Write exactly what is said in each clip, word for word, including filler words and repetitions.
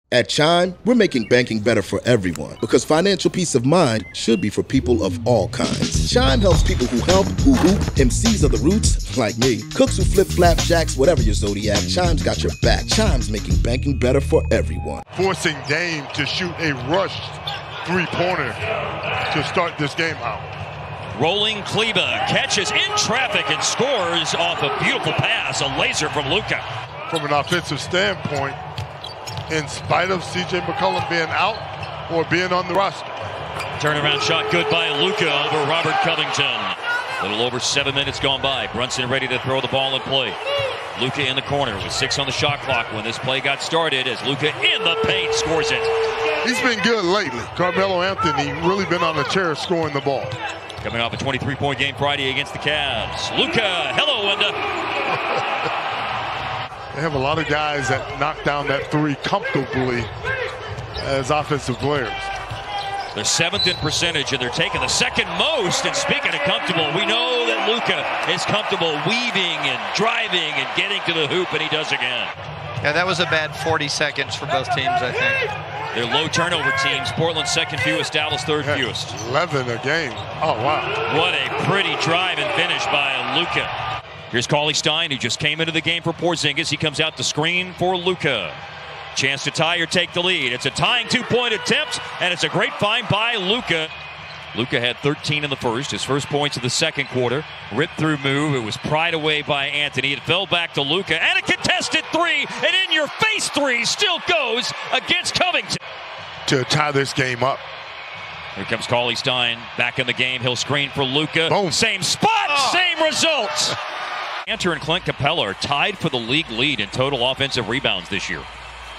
At Chime, we're making banking better for everyone because financial peace of mind should be for people of all kinds. Chime helps people who help, who hoop, M Cs of the roots, like me, cooks who flip flapjacks, whatever your zodiac, Chime's got your back. Chime's making banking better for everyone. Forcing Dame to shoot a rushed three-pointer to start this game out. Rolling Kleber catches in traffic and scores off a beautiful pass, a laser from Luka. From an offensive standpoint, in spite of C J McCollum being out or being on the roster. Turnaround shot good by Luka over Robert Covington. A little over seven minutes gone by. Brunson ready to throw the ball in play. Luka in the corner with six on the shot clock when this play got started as Luka in the paint scores it. He's been good lately. Carmelo Anthony really been on the chair scoring the ball. Coming off a twenty-three point game Friday against the Cavs. Luka, hello, Wenda. They have a lot of guys that knock down that three comfortably as offensive players. They're seventh in percentage, and they're taking the second most. And speaking of comfortable, we know that Luka is comfortable weaving and driving and getting to the hoop, and he does again. Yeah, that was a bad forty seconds for both teams, I think. They're low turnover teams. Portland second fewest, Dallas third fewest. eleven a game. Oh, wow. What a pretty drive and finish by Luka. Here's Cauley Stein, who just came into the game for Porzingis. He comes out to screen for Luka. Chance to tie or take the lead. It's a tying two-point attempt, and it's a great find by Luka. Luka had thirteen in the first, his first points of the second quarter. Ripped through move. It was pried away by Anthony. It fell back to Luka, and a contested three, an in-your-face three still goes against Covington. To tie this game up. Here comes Cauley Stein back in the game. He'll screen for Luka. Boom. Same spot, oh. Same results. Kanter and Clint Capella are tied for the league lead in total offensive rebounds this year.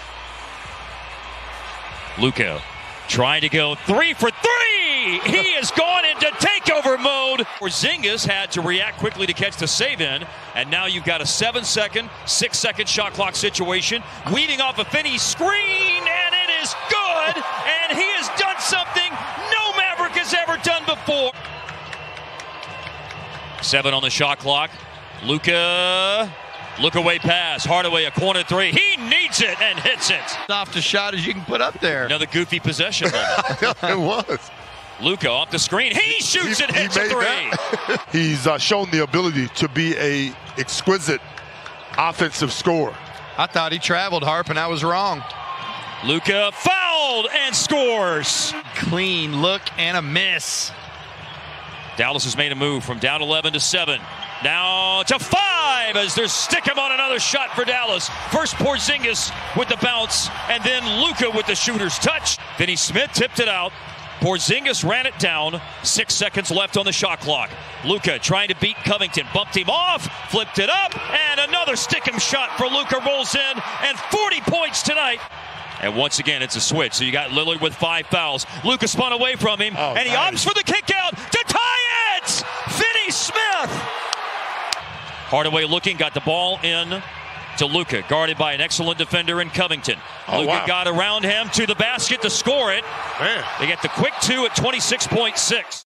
Luka trying to go three for three. He has gone into takeover mode. Porzingis had to react quickly to catch the save in, and now you've got a seven-second, six-second shot clock situation. Weaving off a Finney screen, and it is good. And he has done something no Maverick has ever done before. Seven on the shot clock. Luka, look away pass, Hardaway a corner three. He needs it and hits it. Soft a shot as you can put up there. Another goofy possession moment. It was. Luka off the screen. He shoots he, it, hits he a three. He's uh, shown the ability to be a exquisite offensive scorer. I thought he traveled, Harp, and I was wrong. Luka fouled and scores. Clean look and a miss. Dallas has made a move from down eleven to seven. Now to five as they stick him on another shot for Dallas. First Porzingis with the bounce, and then Luka with the shooter's touch. Finney Smith tipped it out. Porzingis ran it down. Six seconds left on the shot clock. Luka trying to beat Covington. Bumped him off, flipped it up, and another stick-em shot for Luka rolls in, and forty points tonight. And once again, it's a switch. So you got Lillard with five fouls. Luka spun away from him, oh, and he nice. opts for the kick out to tie it! Finney Smith! Hardaway looking, got the ball in to Luka, guarded by an excellent defender in Covington. Oh, Luka wow. got around him to the basket to score it. Man. They get the quick two at twenty-six point six.